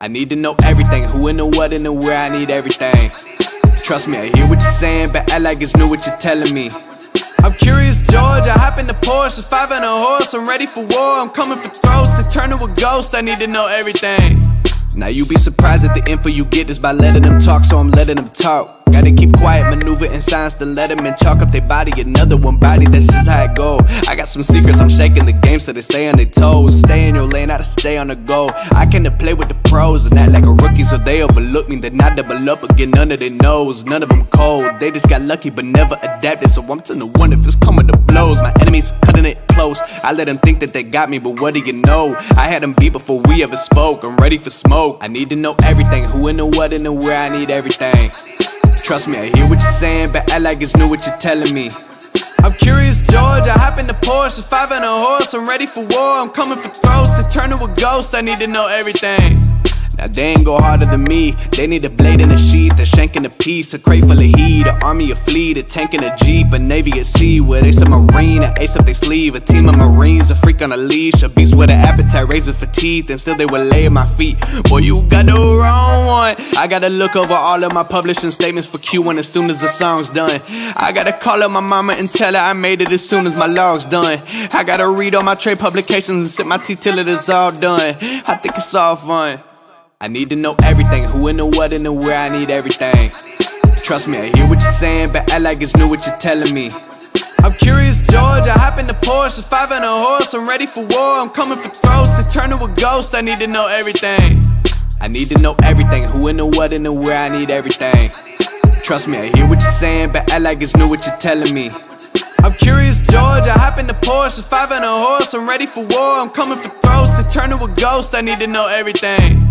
I need to know everything, who and the what and the where, I need everything. Trust me, I hear what you're saying, but act like it's new what you're telling me. I'm curious, George, I hop in the Porsche, 5 and a horse, I'm ready for war, I'm coming for throats, to turn to a ghost, I need to know everything. Now you be surprised at the info you get is by letting them talk, so I'm letting them talk. Gotta keep quiet, maneuver in silence, then let them in, chalk up their body, another one body, that's just how it go. I got some secrets, I'm shaking the game so they stay on their toes. Stay in your lane, I to stay on the go. I came to play with the pros and act like a rookie, so they overlook me, then I double up again, none of their knows. None of them cold, they just got lucky but never adapted, so I'm to the one if it's coming to blows. My enemies cutting it close, I let them think that they got me, but what do you know? I had them beat before we ever spoke, I'm ready for smoke. I need to know everything, who and the what and the where, I need everything. Trust me, I hear what you're saying, but act like it's new what you're telling me. I'm curious, George, I hop in the Porsche, 5 and a horse, I'm ready for war, I'm coming for throats, to turn to a ghost, I need to know everything. Now they ain't go harder than me, they need a blade in a sheath, a shank in a piece, a crate full of heat, an army, a fleet, a tank and a jeep, a navy at sea, with ace a marine, an ace up their sleeve, a team of marines, a freak on a leash, a beast with an appetite, razor for teeth, and still they would lay at my feet. Boy, you got the wrong one. I gotta look over all of my publishing statements for Q1 as soon as the song's done. I gotta call up my mama and tell her I made it as soon as my log's done. I gotta read all my trade publications and sip my tea till it is all done. I think it's all fun. I need to know everything, who and the what and the where, I need everything. Trust me, I hear what you're saying, but act like it's new what you're telling me. I'm curious, George, I hop in the Porsche, 5 and a horse, I'm ready for war, I'm coming for throats, to turn to a ghost, I need to know everything. I need to know everything, who and the what and the where, I need everything. Trust me, I hear what you're saying, but act like it's new what you're telling me. I'm curious, George, I hop in the Porsche, 5 and a horse, I'm ready for war, I'm coming for throats, to turn to a ghost, I need to know everything.